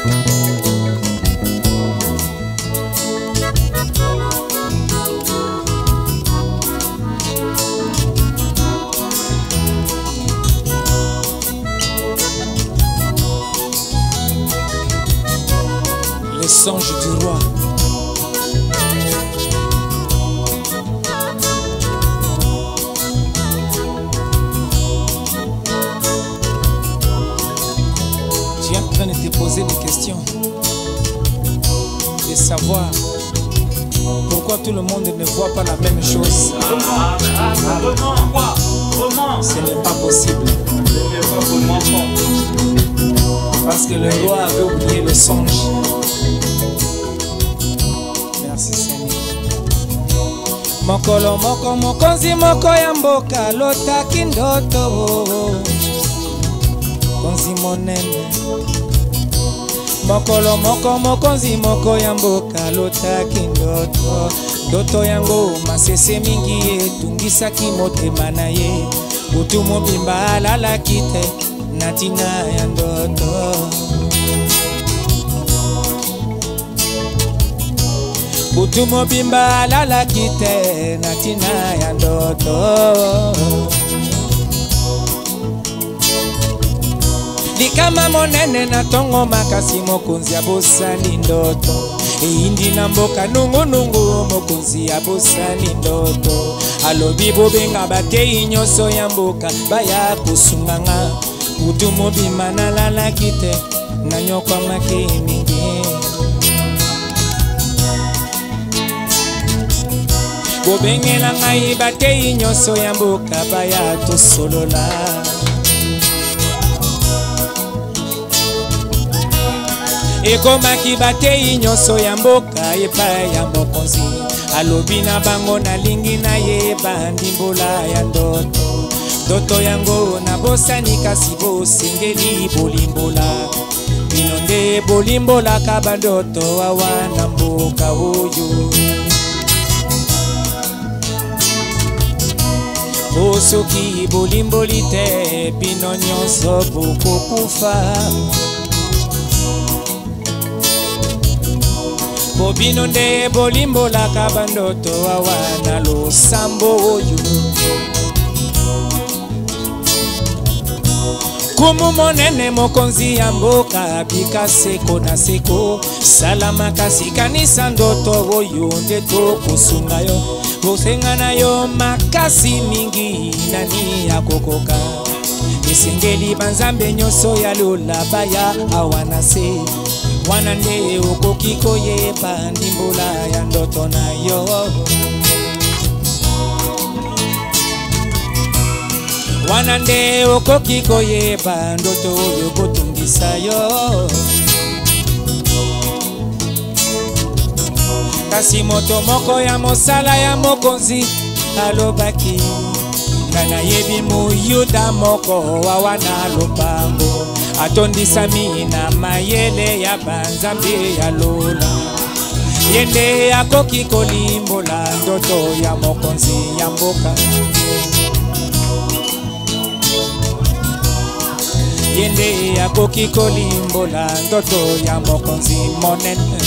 Les songes du roi. Tu es en train de te poser des questions, de savoir pourquoi tout le monde ne voit pas la même chose. Ce n'est pas possible. Parce que le roi avait oublié le songe. Merci Seigneur. Mokolo moko mokonzi moko ya mboka lotaki ndoto konzi monene. Mokolo moko mokonzi moko ya mboka lotaki ndoto. Ndoto yango masese mingi etungisaki motema na ye. Butu mobimba alalaki te na tina ya ndoto. Butu mobimba alalaki te na tina ya ndoto. Likama monene na tongo makasi mokonzi ya bosani ndoto. Eindi na mboka nungu nungu mokonzi ya bosani ndoto. Alobi bobenga batei nyonso ya mboka baya kusunganga. Butu mobimba nalalaki te na nyokwa make mingi. Bobengela ngai batei nyonso ya mboka baya tosolola. Ekomaki batei nyonso ya mboka epai ya mokonzi. Alobi na bango nalingi na yeba ndimbola ya ndoto. Ndoto yango na bosani kasi bosengeli bolimbola. Bino nde bolimbolaka bandoto awa na mboka oyo. Osoki bolimboli te bino nyonso bokokufa. Bobino nde bolimbolaka bandoto awa na losambo oyo. Kumu monene mokonzi ya mboka bika seko na seko. Salama kasi kanisa ndoto oyo nde tokusunga yo. Bosenga na yo makasi mingi nani ya kokoka. Esengeli banzambe nyonso ya lola baya awana se. Wana nde okoki koyeba ndimbola ya ndoto na yo. Wana nde okoki koyeba ndoto oyo kotungisa yo. Kasi moto moko ya mosala ya mokonzi alobaki. Ngana yebi muyuda moko wawana lopango. Atondisami na mayele ya banzambe ya lola. Yende akoki kolimbola ndoto ya mokonzi ya mboka. Yende akoki kolimbola ndoto ya mokonzi monene.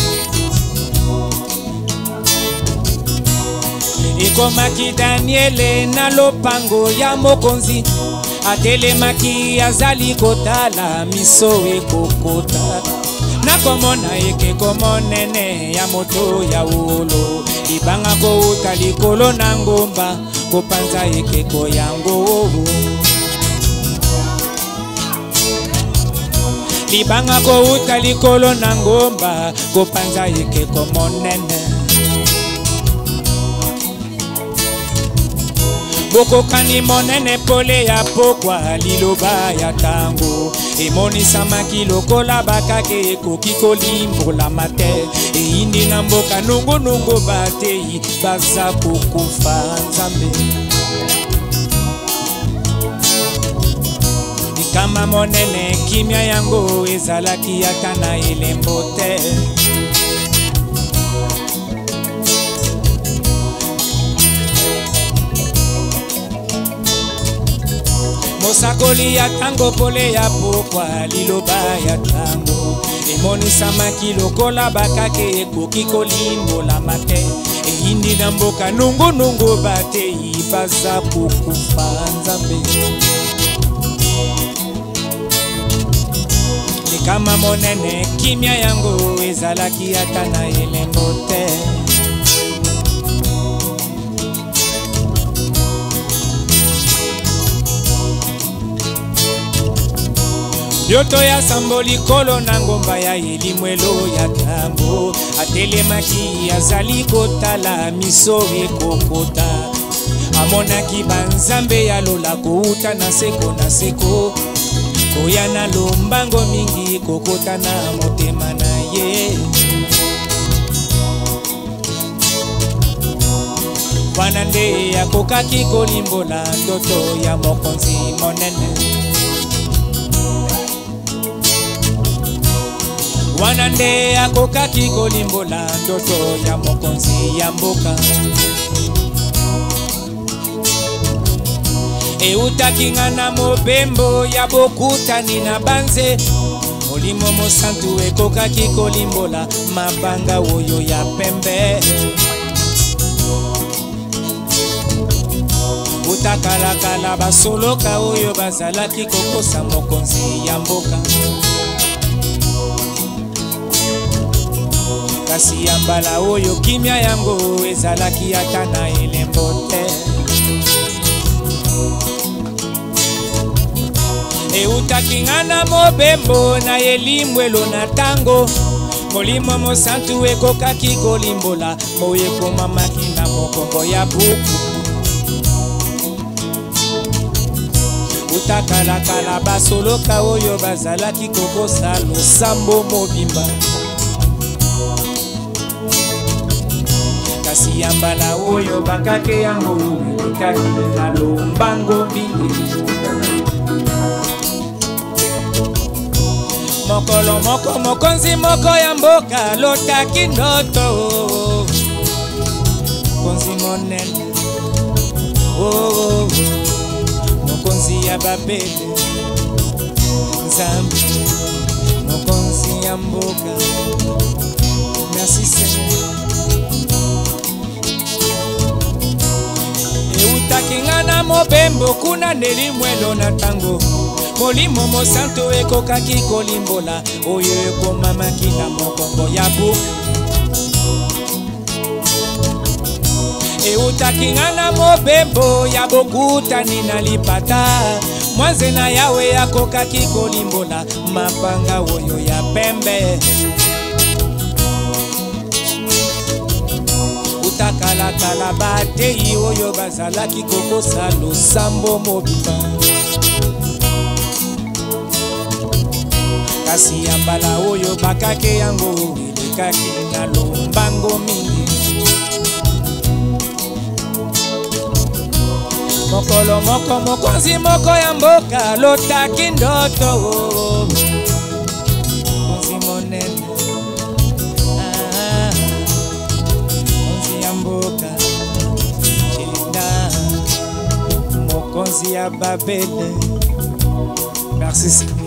Ekomaki Daniele na lopango ya mokonzi. Atelemaki azali kotala miso ekokota. Nakomona ekeko monene ya moto ya wolo. Libanga kouta likolo na ngomba kopanza ekeko yango. Libanga kouta likolo na ngomba kopanza ekeko monene. Bokokani monene pole ya pokwa liloba ya tango. Emonisamaki lokola bakake ekoki kolimbola mate. Eindi na mboka nungu nungu batei baza kokufa nzambe. Likama monene kimia yango ezalaki ata na elembo te. mosakoli ya tango pole ya pokwa liloba ya tango emonisama lokola bakake ekoki kolimbolama te eyindi na mboka nungunungu batei baza kokufa nzambe likama monene kimia yango ezalaki ata na elembo te Yoto ya sambo likolo na ngomba ya elimwelo ya tambo atelemaki azali kotala miso ekokota amonaki banzambe ya lola kouta na seko koya na lombango mingi kokota na motema na ye wana nde akokaki kolimbola ndoto ya mokonzi monene wana nde akokaki kolimbola ndoto ya mokonzi ya mboka eutaki nga na mobembo ya bokutani na banze molimo mosantu ekokaki kolimbola mabanga oyo ya pembe utakalakala basoloka oyo bazalaki kokosa mokonzi ya mboka kasi ya mbala oyo kimia yango ezalaki ata na elembo te eutaki nga na mobembo na elimwelo na tango molimo mosantu ekokaki kolimbola moyo ekomamaki na mokongo ya buku utakalakala basoloka oyo bazalaki kokosa losambo mobimba kasi ya mbala oyo bakake yango ekaki na lombango mingi mokolo moko mokonzi moko ya mboka lotaki ndoto mokonzi monene mokonzi ya babele nzambe mokonzi ya mboka merci Seigneur eutaki nga na mobembo kuna nelimwelo na tango molimo mosantu ekokaki kolimbola oyo ekomamaki na mokongo ya buku eutaki nga na mobembo ya bokutani na lipata mwanze na yawe akokaki kolimbola mapanga oyo ya pembe utakalakala batei oyo bazalaki kokosa losambo mobimba kasi ya mbala oyo bakake yango elekaki na lombango mingi mokolo moko mokonzi moko ya mboka lotaki ndoto mokonzi monene mokonzi ya mboka mokonzi ya babele merci